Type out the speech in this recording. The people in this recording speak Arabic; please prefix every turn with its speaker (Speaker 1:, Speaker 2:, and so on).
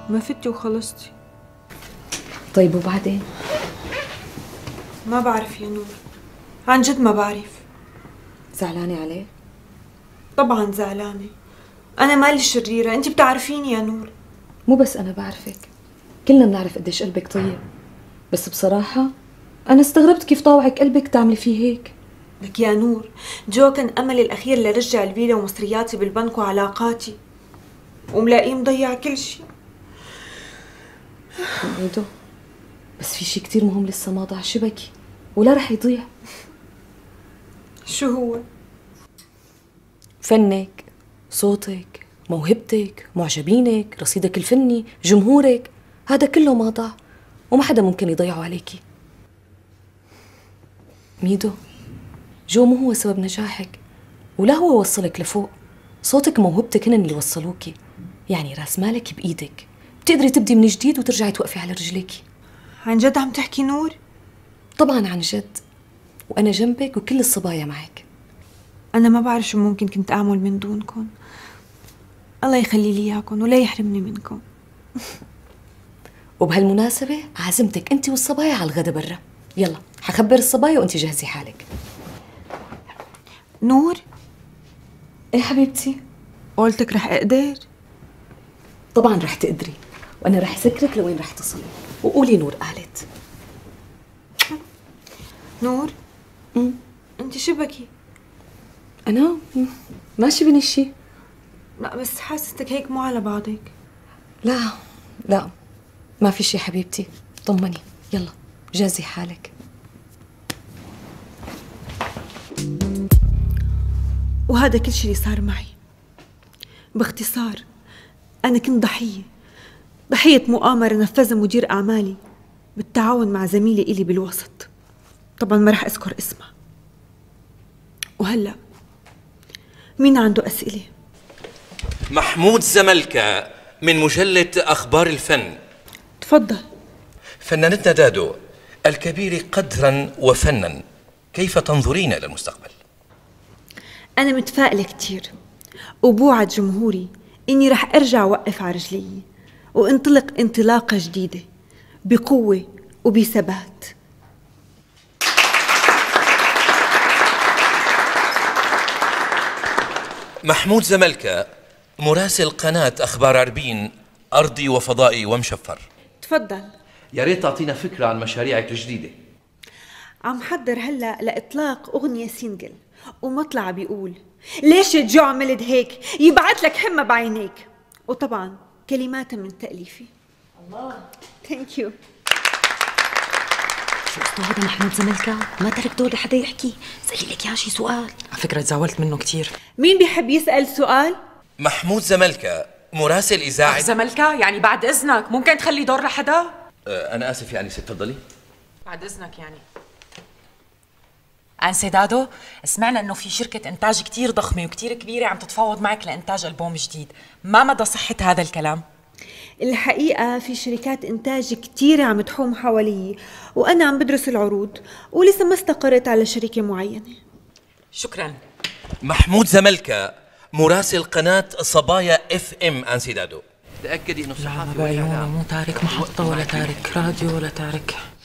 Speaker 1: ما فتي وخلصتي.
Speaker 2: طيب وبعدين؟
Speaker 1: ما بعرف يا نور، عن جد ما بعرف.
Speaker 2: زعلانة عليه؟
Speaker 1: طبعا زعلانة، أنا مالي شريرة، أنت بتعرفيني يا نور.
Speaker 2: مو بس أنا بعرفك، كلنا بنعرف قديش قلبك طيب، بس بصراحة أنا استغربت كيف طاوعك قلبك تعملي فيه هيك.
Speaker 1: لك يا نور، جو كان أملي الأخير لرجع الفيلا ومصرياتي بالبنك وعلاقاتي، وملاقيه مضيع كل شيء.
Speaker 2: ميدو، بس في شيء كتير مهم لسه ما ضاع، شبكي ولا رح يضيع.
Speaker 1: شو هو؟
Speaker 2: فنك، صوتك، موهبتك، معجبينك، رصيدك الفني، جمهورك، هذا كله ما ضاع وما حدا ممكن يضيعه عليكي. ميدو، جو مو هو سبب نجاحك ولا هو وصلك لفوق، صوتك وموهبتك هن اللي وصلوكي. يعني راس مالك بإيدك، بتقدري تبدي من جديد وترجعي توقفي على رجليكي.
Speaker 1: عن جد عم تحكي نور؟
Speaker 2: طبعا عن جد، وأنا جنبك وكل الصبايا معك.
Speaker 1: أنا ما بعرف شو ممكن كنت أعمل من دونكم. الله يخلي لي إياكم ولا يحرمني منكم.
Speaker 2: وبهالمناسبة عازمتك أنت والصبايا على الغدا برا. يلا حخبر الصبايا وأنت جهزي حالك.
Speaker 1: نور؟
Speaker 2: إيه حبيبتي؟
Speaker 1: قولتك رح أقدر؟
Speaker 2: طبعا رح تقدري، وأنا رح أسكرك لوين رح تصلي، وقولي نور قالت.
Speaker 1: نور؟ أنت شو بكي؟
Speaker 2: أنا ماشي بني شي.
Speaker 1: لا بس حاسستك هيك مو على بعضك.
Speaker 2: لا لا ما في شي حبيبتي، طمني. يلا جهزي حالك.
Speaker 1: وهذا كل شي اللي صار معي. باختصار أنا كنت ضحية مؤامرة نفذها مدير أعمالي بالتعاون مع زميلة إلي بالوسط، طبعا ما رح أذكر اسمها. وهلأ مين عنده أسئلة؟
Speaker 3: محمود زملكة من مجلة أخبار الفن.
Speaker 1: تفضل.
Speaker 3: فنانتنا دادو الكبير قدرا وفنا، كيف تنظرين إلى المستقبل؟
Speaker 1: أنا متفائلة كتير، وبوعد جمهوري إني رح أرجع وقف على رجلي وانطلق انطلاقة جديدة بقوة وبثبات.
Speaker 3: محمود زملكة مراسل قناة أخبار عربين، أرضي وفضائي ومشفر.
Speaker 1: تفضل.
Speaker 3: يا ريت تعطينا فكرة عن مشاريعك الجديدة.
Speaker 1: عم حضر هلأ لإطلاق أغنية سينجل، ومطلع بيقول ليش جو عملت هيك، يبعت لك حمى بعينيك، وطبعا كلماتها من تأليفي. الله، ثانك يو.
Speaker 4: شو اسمه هذا محمود زملكة؟ ما ترك دور لحدا يحكي، سألي لك يا شي سؤال.
Speaker 5: على فكرة تزاولت منه كتير.
Speaker 1: مين بيحب يسأل سؤال؟
Speaker 3: محمود زملكة مراسل إذاعي.
Speaker 5: زملكة يعني بعد إذنك ممكن تخلي دور لحدا؟
Speaker 3: أنا آسف يعني ست، تفضلي.
Speaker 5: بعد إذنك يعني. أنسي دادو، سمعنا إنه في شركة إنتاج كتير ضخمة وكتير كبيرة عم تتفاوض معك لإنتاج ألبوم جديد، ما مدى صحة هذا الكلام؟
Speaker 1: الحقيقة في شركات إنتاج كتيرة عم تحوم حوالي، وأنا عم بدرس العروض ولسه ما استقرت على شركة معينة.
Speaker 5: شكراً.
Speaker 3: محمود زملكة مراسل قناة صبايا FM أنسي دادو. تأكدي إنه الصحافي
Speaker 5: لا مو تارك محطة ولا تارك راديو ولا تارك